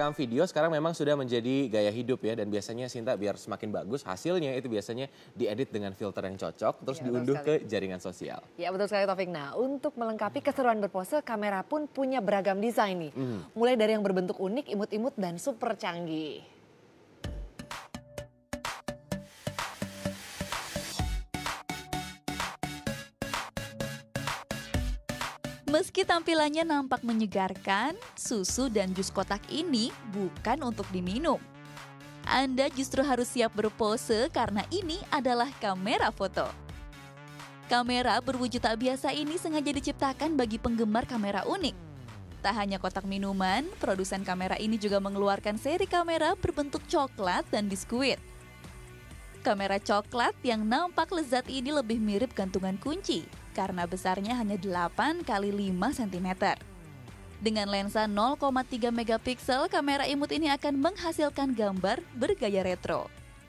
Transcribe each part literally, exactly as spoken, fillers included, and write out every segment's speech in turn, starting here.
merekam video sekarang memang sudah menjadi gaya hidup ya. Dan biasanya Sinta biar semakin bagus hasilnya itu biasanya diedit dengan filter yang cocok. Terus ya, diunduh ke jaringan sosial. Ya betul sekali Taufik. Nah untuk melengkapi keseruan berpose, kamera pun punya beragam desain nih. Mm. Mulai dari yang berbentuk unik, imut-imut dan super canggih. Meski tampilannya nampak menyegarkan, susu dan jus kotak ini bukan untuk diminum. Anda justru harus siap berpose karena ini adalah kamera foto. Kamera berwujud tak biasa ini sengaja diciptakan bagi penggemar kamera unik. Tak hanya kotak minuman, produsen kamera ini juga mengeluarkan seri kamera berbentuk coklat dan biskuit. Kamera coklat yang nampak lezat ini lebih mirip gantungan kunci karena besarnya hanya delapan kali lima sentimeter. Dengan lensa nol koma tiga megapiksel, kamera imut ini akan menghasilkan gambar bergaya retro.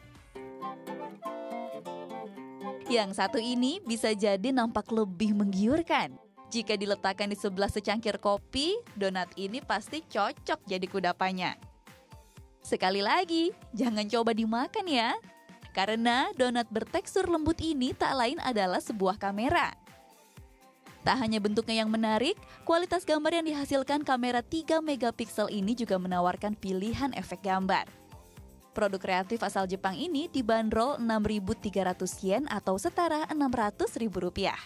Yang satu ini bisa jadi nampak lebih menggiurkan. Jika diletakkan di sebelah secangkir kopi, donat ini pasti cocok jadi kudapannya. Sekali lagi, jangan coba dimakan ya. Karena donat bertekstur lembut ini tak lain adalah sebuah kamera. Tak hanya bentuknya yang menarik, kualitas gambar yang dihasilkan kamera tiga megapiksel ini juga menawarkan pilihan efek gambar. Produk kreatif asal Jepang ini dibanderol enam ribu tiga ratus yen atau setara enam ratus ribu rupiah.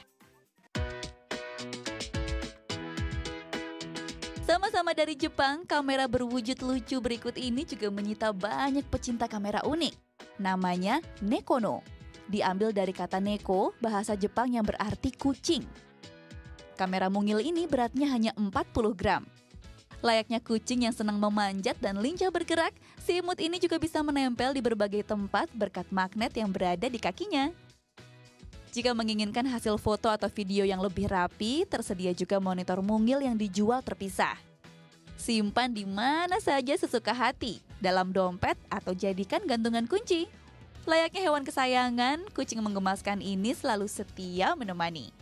Sama-sama dari Jepang, kamera berwujud lucu berikut ini juga menyita banyak pecinta kamera unik. Namanya Nekono. Diambil dari kata neko, bahasa Jepang yang berarti kucing. Kamera mungil ini beratnya hanya empat puluh gram. Layaknya kucing yang senang memanjat dan lincah bergerak, si imut ini juga bisa menempel di berbagai tempat berkat magnet yang berada di kakinya. Jika menginginkan hasil foto atau video yang lebih rapi, tersedia juga monitor mungil yang dijual terpisah. Simpan di mana saja sesuka hati, dalam dompet atau jadikan gantungan kunci. Layaknya hewan kesayangan, kucing menggemaskan ini selalu setia menemani.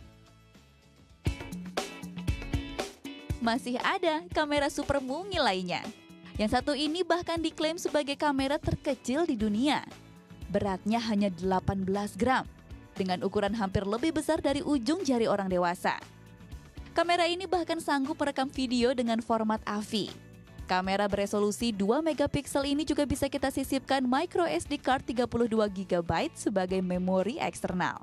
Masih ada kamera super mungil lainnya. Yang satu ini bahkan diklaim sebagai kamera terkecil di dunia. Beratnya hanya delapan belas gram, dengan ukuran hampir lebih besar dari ujung jari orang dewasa. Kamera ini bahkan sanggup merekam video dengan format A V I. Kamera beresolusi dua megapiksel ini juga bisa kita sisipkan micro S D card tiga puluh dua giga byte sebagai memori eksternal.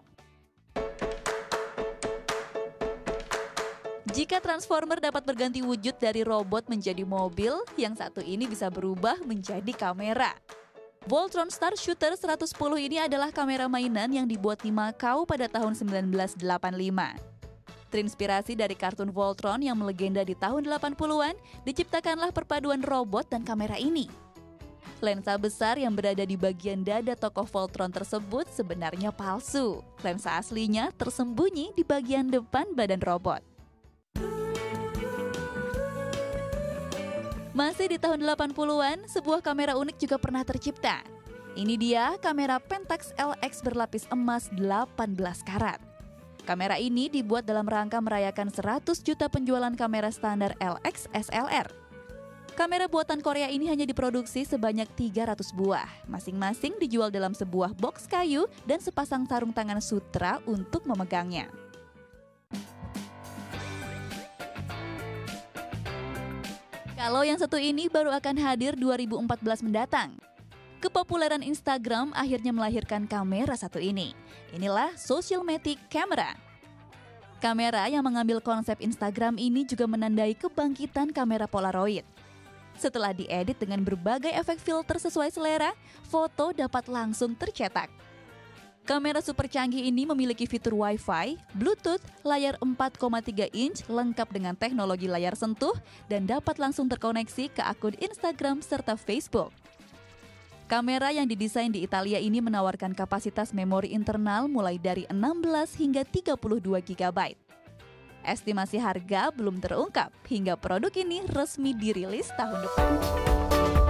Jika Transformer dapat berganti wujud dari robot menjadi mobil, yang satu ini bisa berubah menjadi kamera. Voltron Star Shooter seratus sepuluh ini adalah kamera mainan yang dibuat di Makau pada tahun seribu sembilan ratus delapan puluh lima. Terinspirasi dari kartun Voltron yang melegenda di tahun delapan puluhan, diciptakanlah perpaduan robot dan kamera ini. Lensa besar yang berada di bagian dada tokoh Voltron tersebut sebenarnya palsu. Lensa aslinya tersembunyi di bagian depan badan robot. Masih di tahun delapan puluhan, sebuah kamera unik juga pernah tercipta. Ini dia kamera Pentax L X berlapis emas delapan belas karat. Kamera ini dibuat dalam rangka merayakan seratus juta penjualan kamera standar L X S L R. Kamera buatan Korea ini hanya diproduksi sebanyak tiga ratus buah. Masing-masing dijual dalam sebuah box kayu dan sepasang sarung tangan sutra untuk memegangnya. Kalau yang satu ini baru akan hadir dua ribu empat belas mendatang. Kepopuleran Instagram akhirnya melahirkan kamera satu ini. Inilah Socialmatic Camera. Kamera yang mengambil konsep Instagram ini juga menandai kebangkitan kamera Polaroid. Setelah diedit dengan berbagai efek filter sesuai selera, foto dapat langsung tercetak. Kamera super canggih ini memiliki fitur Wi-Fi, Bluetooth, layar empat koma tiga inch lengkap dengan teknologi layar sentuh dan dapat langsung terkoneksi ke akun Instagram serta Facebook. Kamera yang didesain di Italia ini menawarkan kapasitas memori internal mulai dari enam belas hingga tiga puluh dua giga byte. Estimasi harga belum terungkap hingga produk ini resmi dirilis tahun depan.